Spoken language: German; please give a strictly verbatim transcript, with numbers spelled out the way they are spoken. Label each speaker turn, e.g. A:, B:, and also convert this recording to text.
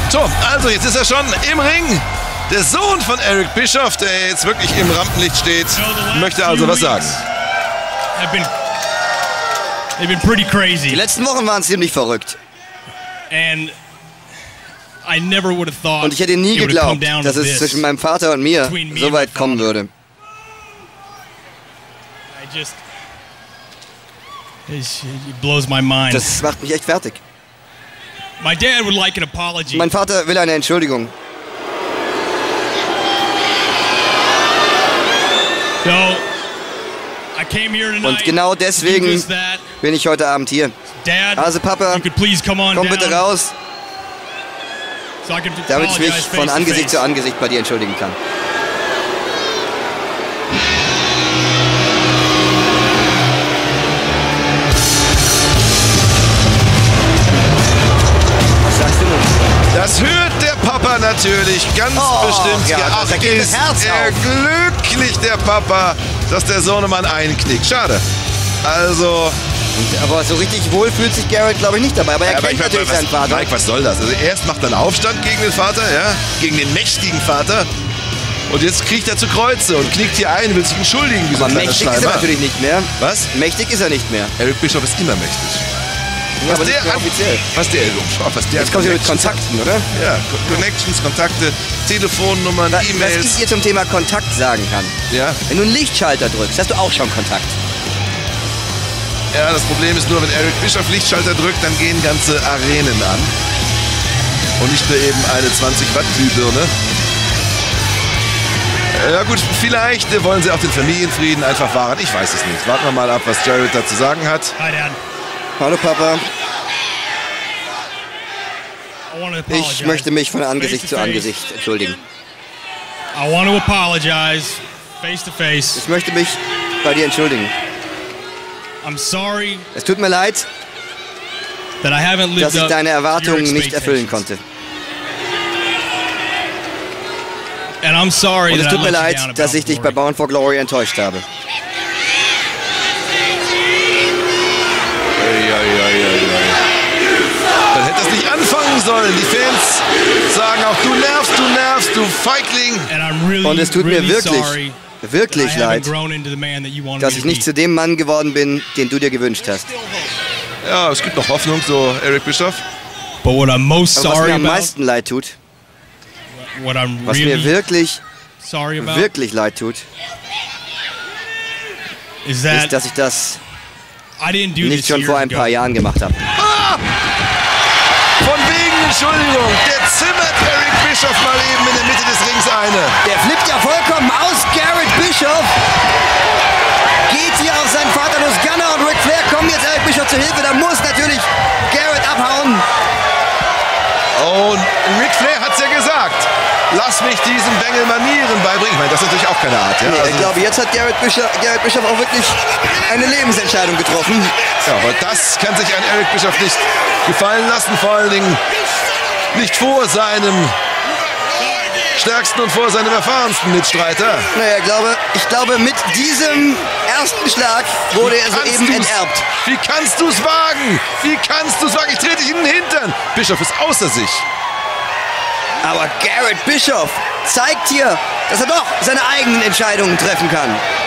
A: So, also jetzt ist er schon im Ring. Der Sohn von Eric Bischoff, der jetzt wirklich im Rampenlicht steht, möchte also was sagen.
B: Die letzten Wochen waren ziemlich verrückt. Und ich hätte nie geglaubt, dass es zwischen meinem Vater und mir so weit kommen würde. Das macht mich echt fertig. Mein Vater will eine Entschuldigung. Und genau deswegen bin ich heute Abend hier. Also Papa, komm bitte raus, damit ich mich von Angesicht zu Angesicht bei dir entschuldigen kann. Was sagst du nun?
A: Das hört der Papa natürlich ganz
B: oh,
A: bestimmt.
B: Ja,
A: Ach, ist er glücklich, der Papa, dass der Sohnemann einknickt. Schade. Also...
B: Aber so richtig wohl fühlt sich Garrett, glaube ich, nicht dabei. Aber er ja, kennt aber natürlich
A: was,
B: seinen Vater.
A: Mike, was soll das? Also erst macht er einen Aufstand gegen den Vater, ja, gegen den mächtigen Vater. Und jetzt kriecht er zu Kreuze und knickt hier ein, will sich entschuldigen.
B: Aber mächtig ist er natürlich nicht mehr.
A: Was?
B: Mächtig ist er nicht mehr.
A: Eric Bischoff ist immer mächtig.
B: Ja,
A: was,
B: aber
A: der
B: nicht
A: an,
B: offiziell.
A: was der was der
B: Jetzt kommt er mit Kontakten, oder?
A: Ja, Connections, Kontakte, Telefonnummern, E-Mails.
B: Was ich dir zum Thema Kontakt sagen kann.
A: Ja.
B: Wenn du einen Lichtschalter drückst, hast du auch schon Kontakt.
A: Ja, das Problem ist nur, wenn Eric Bischoff Lichtschalter drückt, dann gehen ganze Arenen an. Und nicht nur eben eine zwanzig Watt Glühbirne. Ja gut, vielleicht wollen sie auch den Familienfrieden einfach wahren. Ich weiß es nicht. Warten wir mal ab, was Jarrett da zu sagen hat.
C: Hi, Dad.
B: Hallo Papa.
C: I want to
B: Ich
C: apologize.
B: möchte mich von Angesicht
C: Face
B: zu
C: to face.
B: Angesicht entschuldigen.
C: I want to apologize. Face to face.
B: Ich möchte mich bei dir entschuldigen.
C: I'm sorry
B: Es tut mir leid,
C: that I haven't lived
B: dass ich
C: up
B: deine
C: to your
B: Erwartungen nicht erfüllen
C: expectations.
B: konnte.
C: And I'm sorry
B: Und es
C: that I
B: tut mir
C: let you
B: leid,
C: down
B: dass
C: about
B: ich dich bei
C: Glory.
B: Bound for Glory enttäuscht habe.
A: Dann hätte das nicht anfangen sollen. Die Fans sagen auch, du nervst, du nervst, du Feigling.
C: And I'm really,
B: Und es tut mir
C: really
B: wirklich,
C: sorry
B: wirklich
C: that I haven't
B: leid,
C: grown into the man that you wanted
B: dass
C: me
B: ich
C: to
B: nicht
C: be.
B: zu dem Mann geworden bin, den du dir gewünscht hast.
A: Ja, es gibt noch Hoffnung, so Eric Bischoff.
C: But what I'm most
B: Aber was
C: sorry
B: mir am
C: about,
B: meisten leid tut,
C: what I'm
B: was mir
C: really
B: wirklich,
C: sorry about,
B: wirklich leid tut,
C: is
B: ist,
C: that
B: dass ich das
C: I didn't do
B: nicht
C: this
B: schon
C: years
B: vor ein
C: ago.
B: paar Jahren gemacht habe.
A: Ah! Von wegen Entschuldigung, der zimmert Eric Bischoff mal eben in der Mitte des Rings eine.
B: Der flippt ja vollkommen aus. Garrett Bischoff geht hier auf seinen Vater los. Gunner und Ric Flair kommen jetzt Eric Bischoff zur Hilfe. Da muss natürlich Garrett abhauen.
A: Und Ric Flair hat's ja gesagt. Lass mich diesen Bengel Manieren beibringen. Ich meine, das ist natürlich auch keine Art. Ja?
B: Nee,
A: Also,
B: ich glaube, jetzt hat Garrett Bischoff, Garrett Bischoff auch wirklich eine Lebensentscheidung getroffen.
A: ja, aber das kann sich ein Eric Bischoff nicht gefallen lassen. Vor allen Dingen nicht vor seinem stärksten und vor seinem erfahrensten Mitstreiter.
B: Naja, ich glaube, ich glaube, mit diesem ersten Schlag wurde er
A: Kannst
B: soeben
A: du's?
B: enterbt.
A: Wie kannst du es wagen? Wie kannst du es wagen? Ich trete dich in den Hintern. Bischoff ist außer sich.
B: Aber Garrett Bischoff zeigt hier, dass er doch seine eigenen Entscheidungen treffen kann.